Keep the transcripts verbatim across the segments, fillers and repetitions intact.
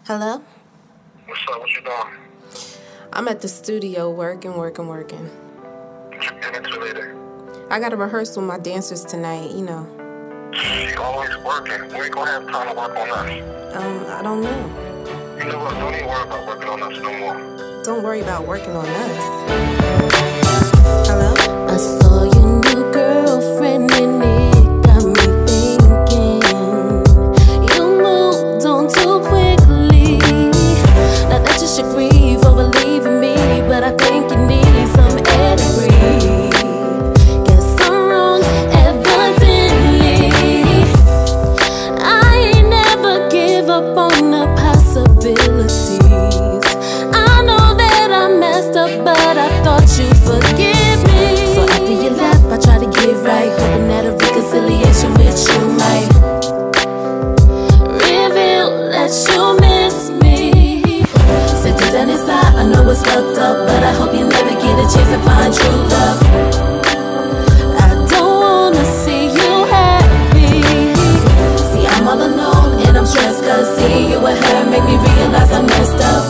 Hello? What's up? What you doing? I'm at the studio working, working, working. What you getting into later? I got a rehearsal with my dancers tonight, you know. She always working. We ain't gonna have time to work on us. Um, I don't know. You know what? Don't even worry about working on us no more. Don't worry about working on us. Hello? I saw your new girlfriend and it got me thinking. You moved on too quickly. Not that you should grieve over leaving me, but I think you need some air to breathe. Guess I'm wrong, evidently. I ain't never give up on the possibilities. I know that I messed up, but I thought you'd forgive me. So after you left, I tried to get right, hoping that a reconciliation with you might reveal that you miss me. Sitting down inside, I know it's fucked up, but I hope you never get a chance to find true love. I don't wanna see you happy. See, I'm all alone and I'm stressed, cause seeing you with her make me realize I messed up.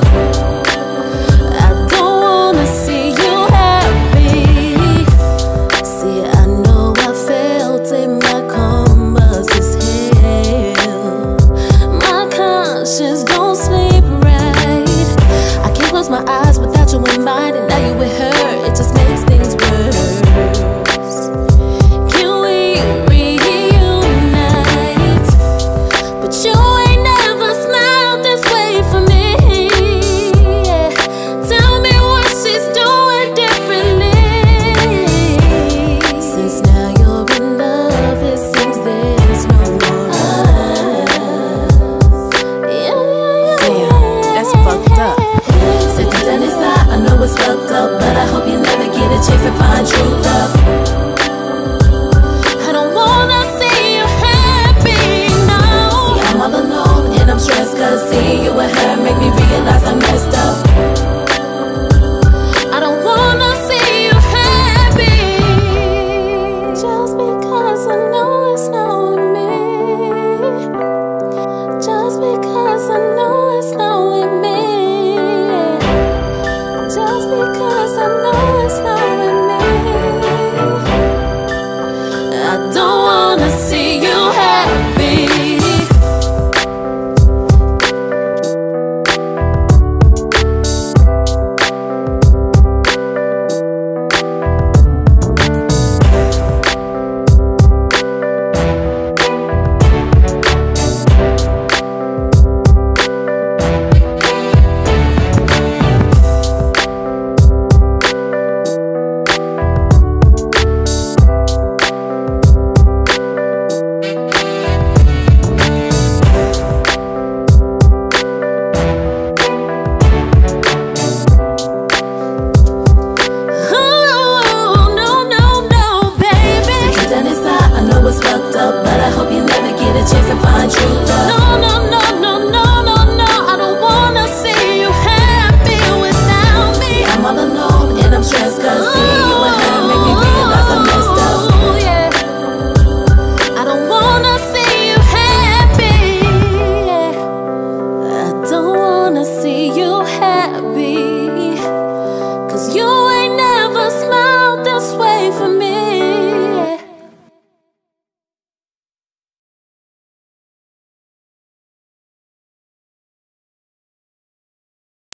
I don't wanna see you happy. See, I know I failed, and my karma's as hell. My conscience don't sleep right. I can't close my eyes without you in mind, and now you with her, it just makes